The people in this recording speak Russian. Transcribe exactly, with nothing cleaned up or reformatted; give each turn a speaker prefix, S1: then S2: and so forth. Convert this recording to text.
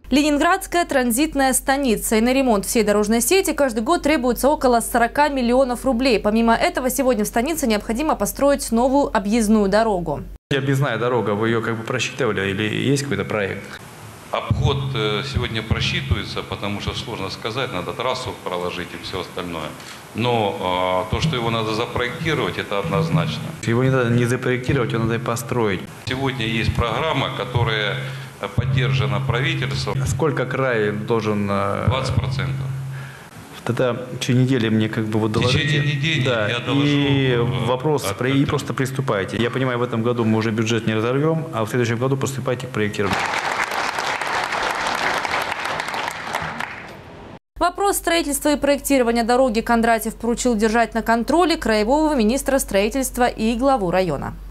S1: Ленинградская транзитная станица. И на ремонт всей дорожной сети каждый год требуется около сорока миллионов рублей. Помимо этого, сегодня в станице необходимо построить новую объездную дорогу.
S2: Объездная дорога, вы ее как бы просчитывали или есть какой-то проект?
S3: Обход сегодня просчитывается, потому что сложно сказать, надо трассу проложить и все остальное. Но э, то, что его надо запроектировать, это однозначно.
S2: Его не надо не запроектировать, его надо и построить.
S3: Сегодня есть программа, которая поддержана правительством.
S2: Сколько край должен?
S3: двадцать процентов.
S2: Тогда в течение недели мне как бы вот доложите.
S3: В течение недели
S2: да.
S3: я доложу.
S2: И вопрос,
S3: от,
S2: и просто приступайте. Я понимаю, в этом году мы уже бюджет не разорвем, а в следующем году приступайте к проектированию.
S1: Вопрос строительства и проектирования дороги Кондратьев поручил держать на контроле краевого министра строительства и главу района.